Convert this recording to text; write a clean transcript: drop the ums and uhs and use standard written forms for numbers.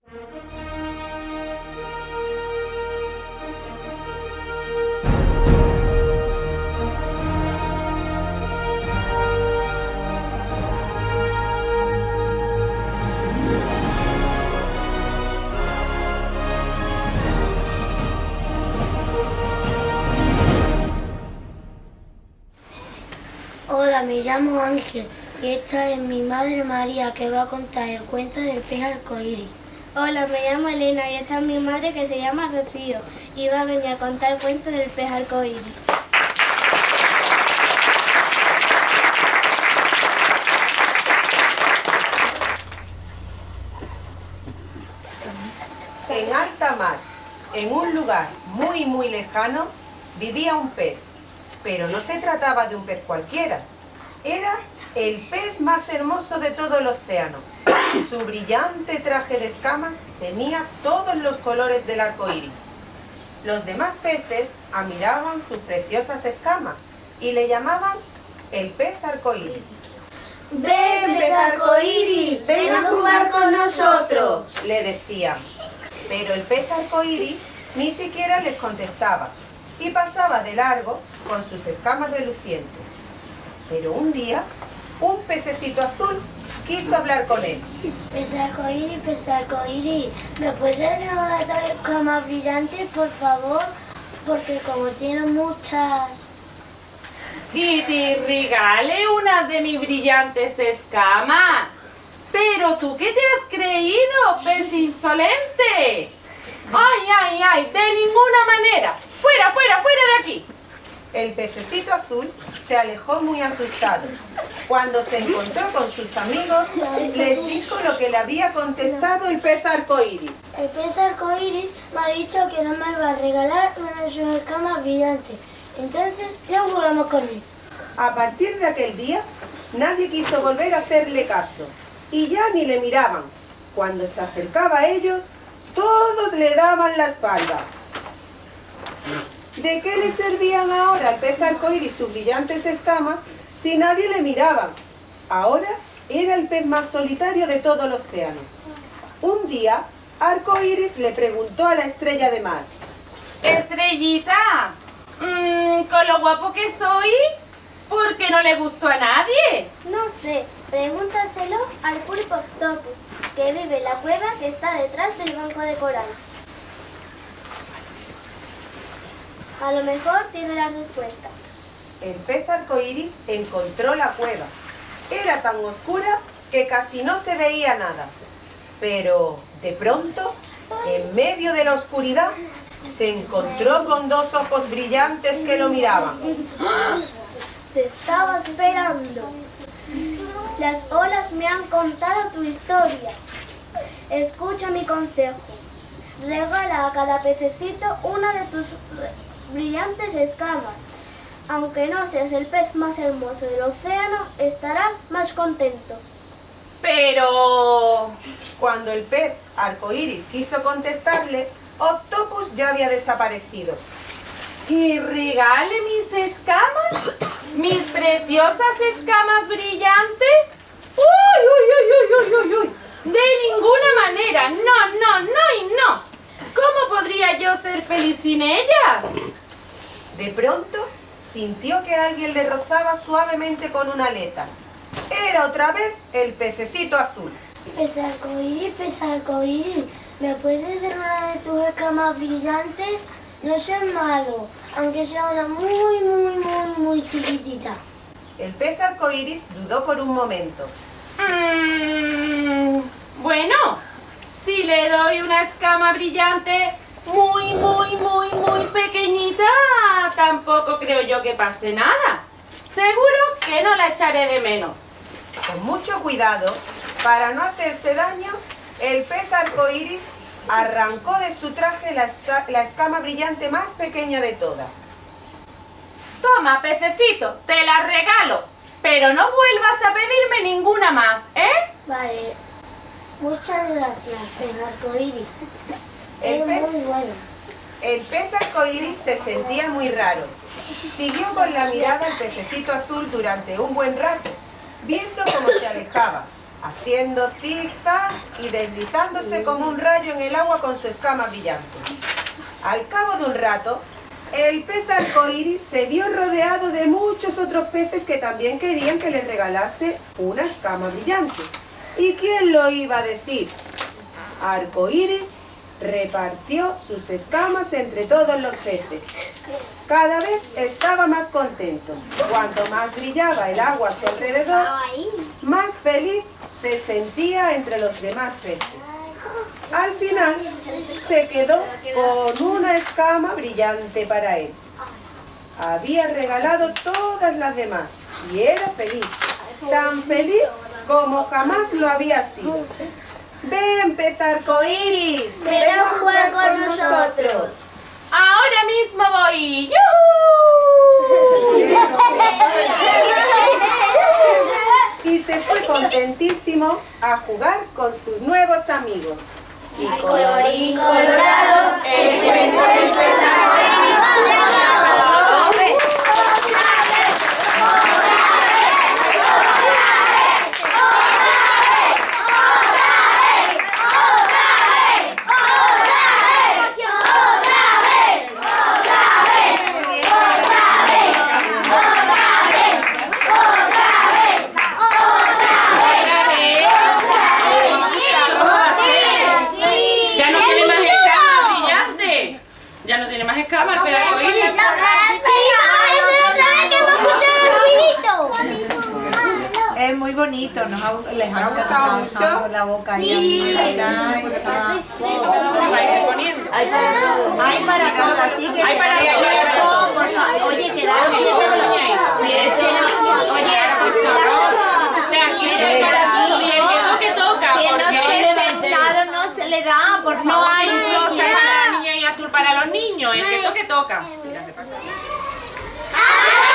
Hola, me llamo Ángel y esta es mi madre María, que va a contar el cuento del pez arcoíris. Hola, me llamo Elena y esta es mi madre, que se llama Rocío, y va a venir a contar el cuento del pez arcoíris. En alta mar, en un lugar muy lejano, vivía un pez. Pero no se trataba de un pez cualquiera. Era el pez más hermoso de todo el océano. Su brillante traje de escamas tenía todos los colores del arco iris. Los demás peces admiraban sus preciosas escamas y le llamaban el pez arcoíris. ¡Ven, pez arcoíris! ¡Ven a jugar con nosotros!, le decían. Pero el pez arcoíris ni siquiera les contestaba y pasaba de largo con sus escamas relucientes. Pero un día, un pececito azul quiso hablar con él. Pez arcoíris, ¿me puedes dar una escama brillante, por favor? Porque como tiene muchas... ¡Que te regale una de mis brillantes escamas! ¿Pero tú qué te has creído, pez insolente? ¡Ay! ¡De ninguna manera! ¡Fuera de aquí! El pececito azul se alejó muy asustado. Cuando se encontró con sus amigos, les dijo lo que le había contestado el pez arcoíris. El pez arcoíris me ha dicho que no me va a regalar una de sus escamas brillantes. Entonces, ya jugamos con él. A partir de aquel día, nadie quiso volver a hacerle caso. Y ya ni le miraban. Cuando se acercaba a ellos, todos le daban la espalda. ¿De qué le servían ahora al pez arcoíris sus brillantes escamas si nadie le miraba? Ahora era el pez más solitario de todo el océano. Un día, Arcoíris le preguntó a la estrella de mar: Estrellita, con lo guapo que soy, ¿por qué no le gustó a nadie? No sé, pregúntaselo al pulpo octopus, que vive en la cueva que está detrás del banco de coral. A lo mejor tiene la respuesta. El pez arcoíris encontró la cueva. Era tan oscura que casi no se veía nada. Pero, de pronto, en medio de la oscuridad, se encontró con dos ojos brillantes que lo miraban. Te estaba esperando. Las olas me han contado tu historia. Escucha mi consejo. Regala a cada pececito una de tus brillantes escamas. Aunque no seas el pez más hermoso del océano, estarás más contento. Pero... Cuando el pez arcoíris quiso contestarle, Octopus ya había desaparecido. ¿Que regale mis escamas? ¿Mis preciosas escamas brillantes? ¡Uy! De ninguna manera. No. ¿Cómo podría yo ser feliz sin ellas? De pronto, sintió que alguien le rozaba suavemente con una aleta. Era otra vez el pececito azul. Pez arcoíris, ¿me puedes dar una de tus escamas brillantes? No seas malo, aunque sea una muy chiquitita. El pez arcoíris dudó por un momento. Bueno, si le doy una escama brillante muy pequeñita, tampoco creo yo que pase nada. Seguro que no la echaré de menos. Con mucho cuidado, para no hacerse daño, el pez arcoíris arrancó de su traje la escama brillante más pequeña de todas. Toma, pececito, te la regalo, pero no vuelvas a pedirme ninguna más, ¿eh? Vale, muchas gracias, pez arcoíris. El Es muy bueno. pez arcoíris se sentía muy raro. Siguió con la mirada al pececito azul durante un buen rato, viendo cómo se alejaba. haciendo zigzag y deslizándose como un rayo en el agua con su escama brillante. Al cabo de un rato, el pez arcoíris se vio rodeado de muchos otros peces que también querían que les regalase una escama brillante. ¿Y quién lo iba a decir? Arcoíris repartió sus escamas entre todos los peces. Cada vez estaba más contento. Cuanto más brillaba el agua a su alrededor, más feliz se sentía entre los demás peces. Al final, se quedó con una escama brillante para él. Había regalado todas las demás y era feliz, tan feliz como jamás lo había sido. ¡Ven, pez arcoíris! ¡Ven a jugar con nosotros! ¡Ahora mismo voy! ¡Yujú! Y se fue contentísimo a jugar con sus nuevos amigos. Y colorín colorado, el cuento del pez arcoíris se acabó. Es muy bonito, les ha gustado mucho. La boca ahí. Sí. Hay para todos, así que hay para todos. por favor. Oye, quedaron bien. Oye, por favor. Tranquilo, para todo. Y el que toque toca. Que no Porque esté sentado no se le da, por favor. no hay rosa para la niña y azul para los niños. El que toque toca. ¡Ah!